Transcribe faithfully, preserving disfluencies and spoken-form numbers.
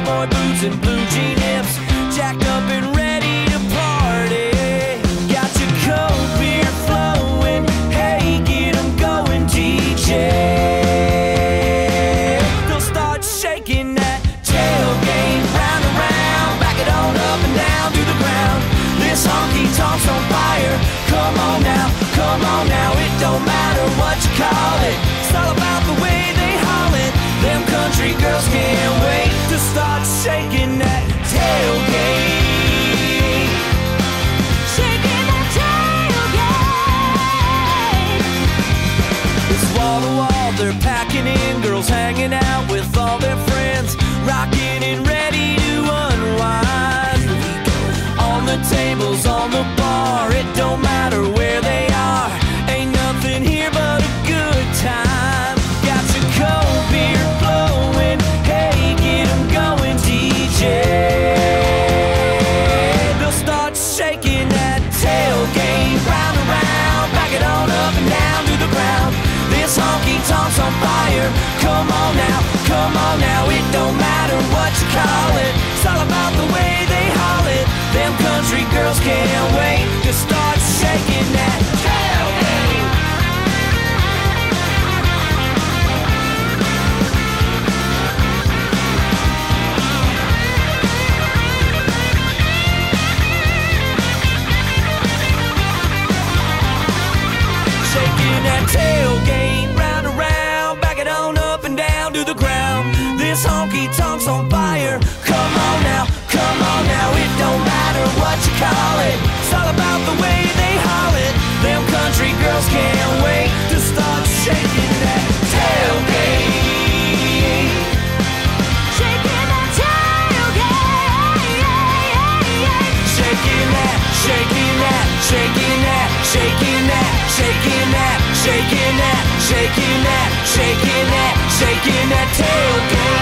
cowboy boots and blue jean hips, jacked up and ready to party. Got your cold beer flowing, hey, get 'em going, D J. They'll start shaking that tailgate, round and round, back it on up and down to the ground. This honky-tonk's on fire, come on now, come on now. It don't matter what you call it, it's all about the way they haul it. Them country girls can't wait to start shaking that tailgate. Shaking that tailgate. It's wall to wall, they're packing in, girls hanging out with all their friends, rocking and ready to unwind. On the tables, on the bar, it don't matter where they are, ain't nothing here but a good time. Got your cold beer flowing, hey, get 'em going, D J. They'll start shaking that tailgate, round and round, back it on up and down to the ground. This honky-tonk's on fire, come on now, come on now. It don't matter what you call it, it's all about the way they haul it. Them country girls can't wait to start shaking that tailgate. Shaking that tailgate, round and round, back it on up and down to the ground. This honky-tonk's on fire, come on now, come on now. It don't matter what you call it, it's all about the way they haul it. Them country girls can't wait to start shaking that tailgate. Shaking that tailgate. Shaking that, shaking that, shaking that, shaking that, shaking that, shaking that, shaking that, shaking that, shaking that tailgate.